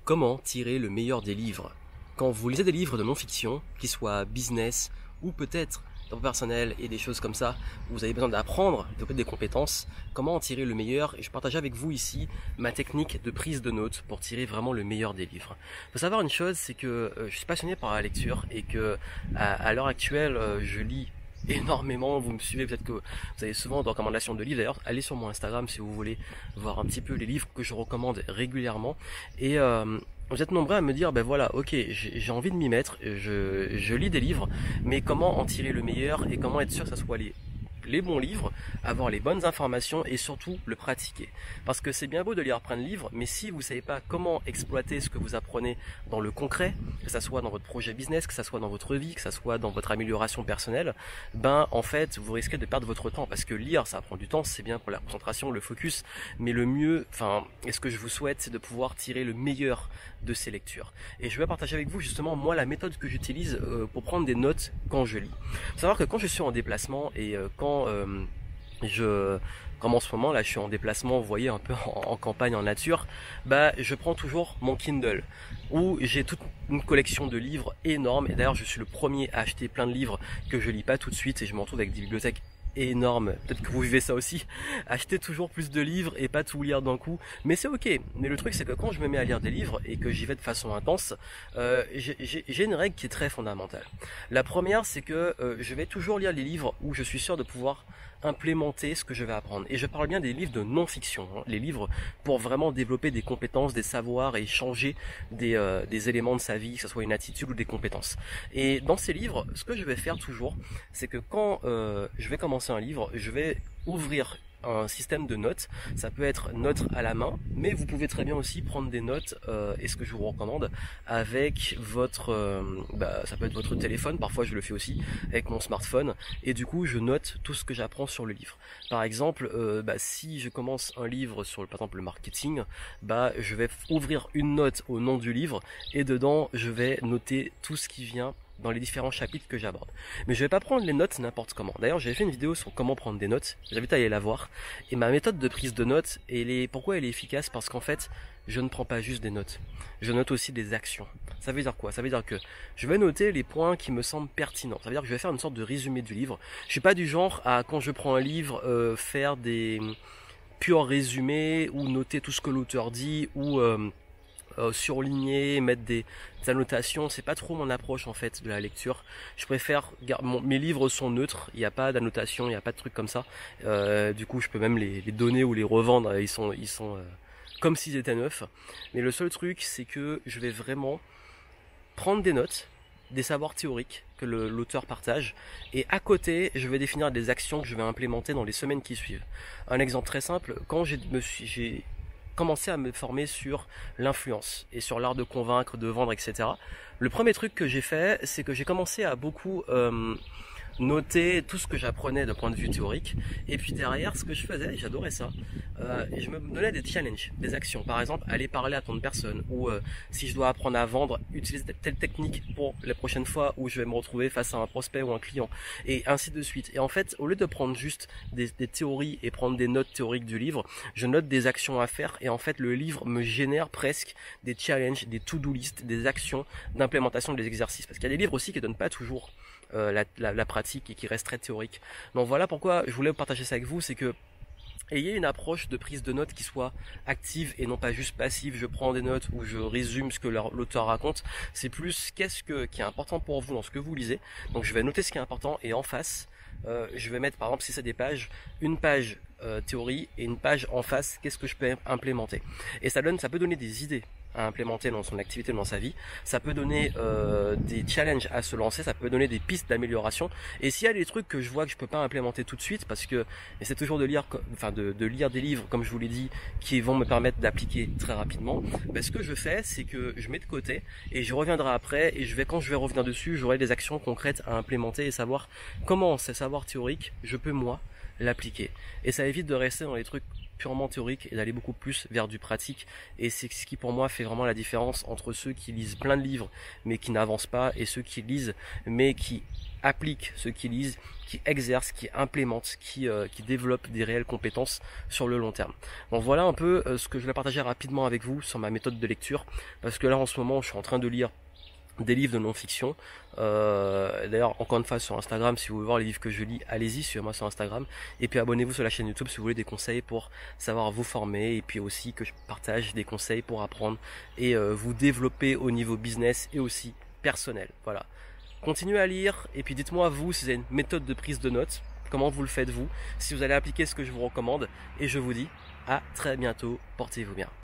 Comment tirer le meilleur des livres? Quand vous lisez des livres de non-fiction, qu'ils soient business ou peut-être personnel et des choses comme ça, vous avez besoin d'apprendre, développer des compétences, comment en tirer le meilleur, et je partage avec vous ici ma technique de prise de notes pour tirer vraiment le meilleur des livres. Il faut savoir une chose, c'est que je suis passionné par la lecture et que à l'heure actuelle, je lis énormément. Vous me suivez, peut-être que vous avez souvent des recommandations de livres. D'ailleurs, allez sur mon Instagram si vous voulez voir un petit peu les livres que je recommande régulièrement. Et vous êtes nombreux à me dire, ben voilà, ok, j'ai envie de m'y mettre, je lis des livres, mais comment en tirer le meilleur et comment être sûr que ça soit les bons livres, avoir les bonnes informations et surtout le pratiquer. Parce que c'est bien beau de lire plein de livres, mais si vous ne savez pas comment exploiter ce que vous apprenez dans le concret, que ça soit dans votre projet business, que ça soit dans votre vie, que ça soit dans votre amélioration personnelle, ben en fait vous risquez de perdre votre temps. Parce que lire ça prend du temps, c'est bien pour la concentration, le focus, mais le mieux, et ce que je vous souhaite, c'est de pouvoir tirer le meilleur de ces lectures. Et je vais partager avec vous justement moi la méthode que j'utilise pour prendre des notes quand je lis. Faut savoir que quand je suis en déplacement et comme en ce moment là je suis en déplacement, vous voyez, un peu en campagne, en nature, bah je prends toujours mon Kindle où j'ai toute une collection de livres énorme. Et d'ailleurs je suis le premier à acheter plein de livres que je lis pas tout de suite et je me retrouve avec des bibliothèques énorme. Peut-être que vous vivez ça aussi. Acheter toujours plus de livres et pas tout lire d'un coup. Mais c'est ok. Mais le truc, c'est que quand je me mets à lire des livres et que j'y vais de façon intense, j'ai une règle qui est très fondamentale. La première, c'est que je vais toujours lire les livres où je suis sûr de pouvoir implémenter ce que je vais apprendre. Et je parle bien des livres de non-fiction, hein, les livres pour vraiment développer des compétences, des savoirs et changer des éléments de sa vie, que ce soit une attitude ou des compétences. Et dans ces livres, ce que je vais faire toujours, c'est que quand je vais commencer un livre, je vais ouvrir un système de notes. Ça peut être notes à la main, mais vous pouvez très bien aussi prendre des notes, et ce que je vous recommande, avec votre ça peut être votre téléphone. Parfois je le fais aussi avec mon smartphone, et du coup je note tout ce que j'apprends sur le livre. Par exemple, si je commence un livre sur par exemple le marketing, je vais ouvrir une note au nom du livre, et dedans je vais noter tout ce qui vient dans les différents chapitres que j'aborde. Mais je vais pas prendre les notes n'importe comment. D'ailleurs, j'avais fait une vidéo sur comment prendre des notes. J'invite à aller la voir. Et ma méthode de prise de notes, pourquoi elle est efficace? Parce qu'en fait, je ne prends pas juste des notes. Je note aussi des actions. Ça veut dire quoi? Ça veut dire que je vais noter les points qui me semblent pertinents. Ça veut dire que je vais faire une sorte de résumé du livre. Je suis pas du genre à, quand je prends un livre, faire des purs résumés ou noter tout ce que l'auteur dit ou surligner, mettre des annotations. C'est pas trop mon approche en fait de la lecture. Je préfère mes livres sont neutres, il n'y a pas d'annotation, il n'y a pas de trucs comme ça. Du coup je peux même les donner ou les revendre, ils sont comme s'ils étaient neufs. Mais le seul truc, c'est que je vais vraiment prendre des notes, des savoirs théoriques que l'auteur partage, et à côté je vais définir des actions que je vais implémenter dans les semaines qui suivent. Un exemple très simple, quand j'ai commencé à me former sur l'influence et sur l'art de convaincre, de vendre, etc. Le premier truc que j'ai fait, c'est que j'ai commencé à beaucoup noter tout ce que j'apprenais d'un point de vue théorique, et puis derrière ce que je faisais, j'adorais ça, je me donnais des challenges, des actions. Par exemple, aller parler à tant de personnes, ou si je dois apprendre à vendre, utiliser telle technique pour les prochaines fois où je vais me retrouver face à un prospect ou un client, et ainsi de suite. Et en fait, au lieu de prendre juste des théories et prendre des notes théoriques du livre, je note des actions à faire, et en fait le livre me génère presque des challenges, des to-do list, des actions d'implémentation des exercices. Parce qu'il y a des livres aussi qui donnent pas toujours la pratique et qui reste très théorique. Donc voilà pourquoi je voulais partager ça avec vous, c'est que ayez une approche de prise de notes qui soit active et non pas juste passive. Je prends des notes où je résume ce que l'auteur raconte. C'est plus qui est important pour vous dans ce que vous lisez. Donc je vais noter ce qui est important, et en face je vais mettre, par exemple si c'est des pages, une page théorie et une page en face, qu'est-ce que je peux implémenter. Et ça peut donner des idées à implémenter dans son activité, dans sa vie. Ça peut donner des challenges à se lancer, ça peut donner des pistes d'amélioration. Et s'il y a des trucs que je vois que je peux pas implémenter tout de suite, parce que c'est toujours de lire des livres, comme je vous l'ai dit, qui vont me permettre d'appliquer très rapidement, ce que je fais, c'est que je mets de côté et je reviendrai après, et quand je vais revenir dessus, j'aurai des actions concrètes à implémenter et savoir comment ces savoirs théoriques je peux moi l'appliquer. Et ça évite de rester dans les trucs purement théorique et d'aller beaucoup plus vers du pratique. Et c'est ce qui pour moi fait vraiment la différence entre ceux qui lisent plein de livres mais qui n'avancent pas et ceux qui lisent mais qui appliquent ce qu'ils lisent, qui exercent, qui implémentent, qui développent des réelles compétences sur le long terme. Donc voilà un peu ce que je voulais partager rapidement avec vous sur ma méthode de lecture, parce que là en ce moment je suis en train de lire des livres de non-fiction. D'ailleurs, encore une fois sur Instagram, si vous voulez voir les livres que je lis, allez-y, suivez-moi sur Instagram. Et puis abonnez-vous sur la chaîne YouTube si vous voulez des conseils pour savoir vous former. Et puis aussi que je partage des conseils pour apprendre et vous développer au niveau business et aussi personnel. Voilà. Continuez à lire et puis dites-moi vous si vous avez une méthode de prise de notes. Comment vous le faites vous, si vous allez appliquer ce que je vous recommande. Et je vous dis à très bientôt. Portez-vous bien.